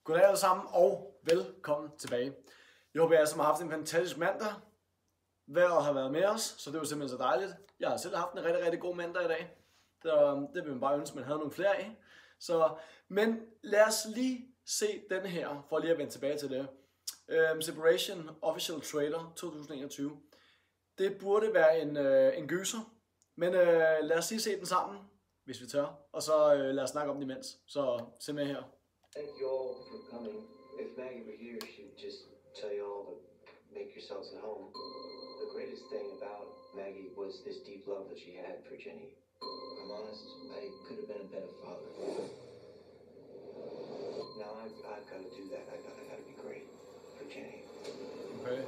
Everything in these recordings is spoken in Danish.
Goddag alle sammen og velkommen tilbage. Jeg håber, I alle sammen har haft en fantastisk mandag. Vejret har været med os, så det er jo simpelthen så dejligt. Jeg har selv haft en rigtig god mandag i dag. Det vil man bare ønske, man havde nogle flere af. Men lad os lige se den her, for lige at vende tilbage til det. Separation Official Trailer 2021. Det burde være en gyser, men lad os lige se den sammen, hvis vi tør. Og så lad os snakke om det imens. Så se med her. Thank you all for coming. If Maggie were here, she'd just tell you all to make yourselves at home. The greatest thing about Maggie was this deep love that she had for Jenny. I'm honest, I could have been a better father. Now I've got to do that. I gotta be great for Jenny. Okay.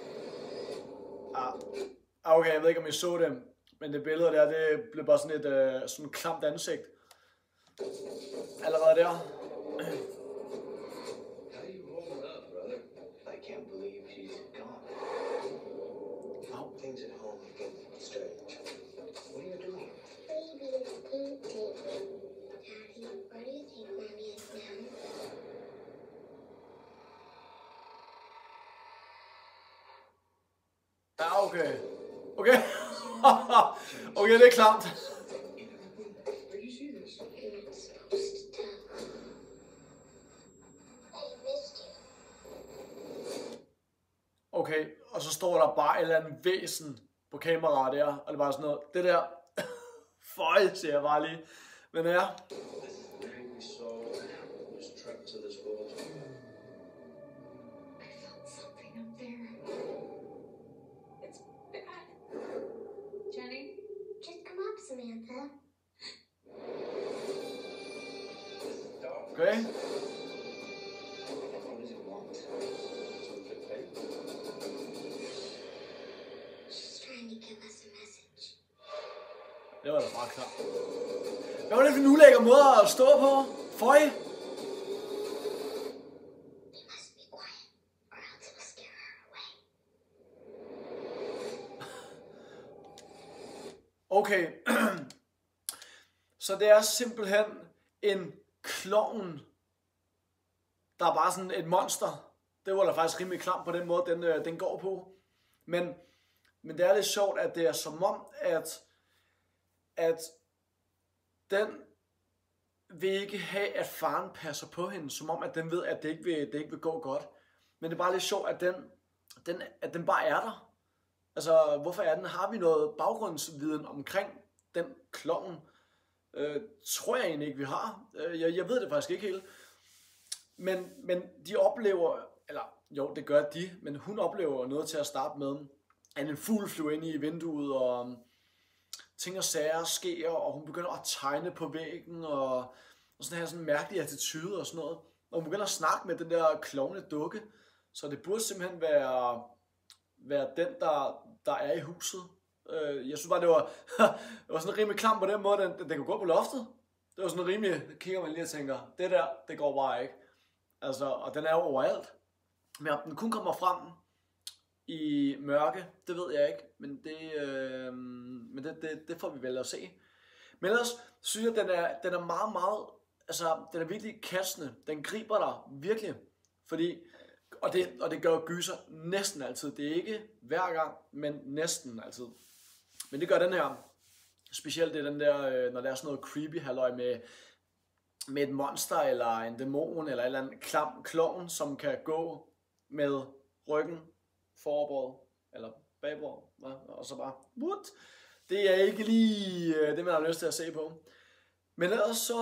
Okay, jeg ved ikke om I så det, men det billede der, det blev bare sådan et sådan klamt ansigt. Allerede der. How you holding up, brother? I can't believe she's gone. Things at home have been strange. What are you doing? Daddy, where do you think Mommy is now? Ja, okay. Okay. Okay, det er klamt. Where do you see this? You're not supposed to tell. I missed you. Okay, og så står der bare et eller andet væsen på kameraet der, og det er bare sådan noget, det der, føj, siger jeg bare lige. Men ja, Angry soul was trapped to this world. I felt something up there. It's bad. Jenny? Just come up, Samantha. okay. What does it want? She's trying to give us a message. Det var da bare klart. Hvad var det for en ulækker måde at stå på? Føj. You must be quiet, or else it will scare her away. Okay. Så det er simpelthen en klovn, der er bare sådan et monster. Det var da faktisk rimelig klamt på den måde, den går på. Men det er lidt sjovt, at det er som om, at den vil ikke have, at faren passer på hende. Som om, at den ved, at det ikke vil gå godt. Men det er bare lidt sjovt, at den bare er der. Altså, hvorfor er den? Har vi noget baggrundsviden omkring den klovn? Tror jeg egentlig ikke, vi har. Jeg ved det faktisk ikke helt. Men de oplever, eller jo, det gør de, men hun oplever noget til at starte med, at en fugl flyver ind i vinduet, og ting og sager sker, og hun begynder at tegne på væggen, og sådan her sådan mærkelig attitude og sådan noget. Og hun begynder at snakke med den der klovne dukke, så det burde simpelthen være den, der er i huset. Jeg synes bare, det var sådan rimelig klam på den måde, den kunne gå på loftet. Det var sådan rimelig, kigger man lige og tænker, det der, det går bare ikke. Altså, og den er jo overalt. Men om den kun kommer frem i mørke, det ved jeg ikke. Men det får vi vel at se. Men ellers synes jeg, den er meget, altså, den er virkelig kastende. Den griber dig virkelig. Fordi, og det gør gyser næsten altid. Det er ikke hver gang, men næsten altid. Men det gør den her. Specielt det den der, når der er sådan noget creepy halløj med et monster, eller en dæmon, eller en eller anden klam klovn, som kan gå med ryggen foroverbøjet, eller bagbøjet, og så bare, what? Det er ikke lige det, man har lyst til at se på. Men ellers så,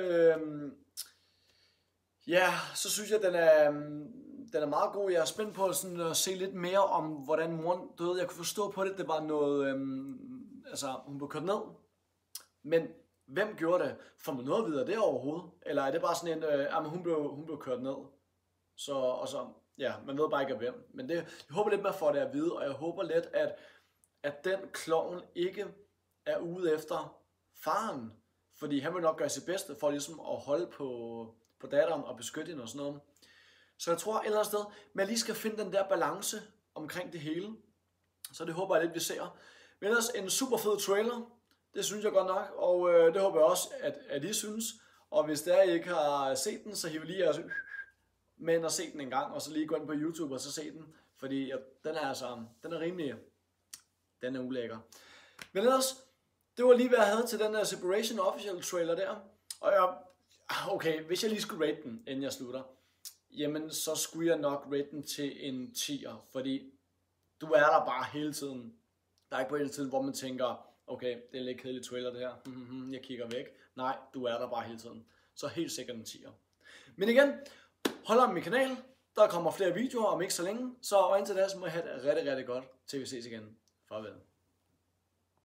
så synes jeg, den er meget god. Jeg er spændt på sådan at se lidt mere om, hvordan moren døde. Jeg kunne forstå på det, det var noget, hun blev kørt ned. Men hvem gjorde det? Får man noget at vide af det overhovedet? Eller er det bare sådan en, hun blev kørt ned? Man ved bare ikke af hvem. Men jeg håber lidt, man får det at vide, og jeg håber lidt, at den klovn ikke er ude efter faren. Fordi han vil nok gøre sit bedste for ligesom at holde på datteren og beskytte hende og sådan noget. Så jeg tror et eller andet sted, man lige skal finde den der balance omkring det hele. Så det håber jeg lidt, vi ser. Men ellers en super fed trailer. Det synes jeg godt nok, og det håber jeg også, at I synes. Og hvis der I ikke har set den, så hiv lige jeres med ind og se den en gang, og så lige gå ind på YouTube og så se den, fordi den er altså, den er rimelig, den er ulækker. Men ellers, det var lige hvad jeg havde til den der Separation official trailer der, og okay, hvis jeg lige skulle rate den, inden jeg slutter, jamen så skulle jeg nok rate den til en 10'er, fordi du er der bare hele tiden. Der er ikke på hele tiden, hvor man tænker, okay, det er en lidt kedelig trailer det her, jeg kigger væk. Nej, du er der bare hele tiden. Så helt sikkert en 10'er. Men igen, hold om min kanal, der kommer flere videoer om ikke så længe, så indtil da så må jeg have det rigtig, rigtig godt, til vi ses igen. Farvel.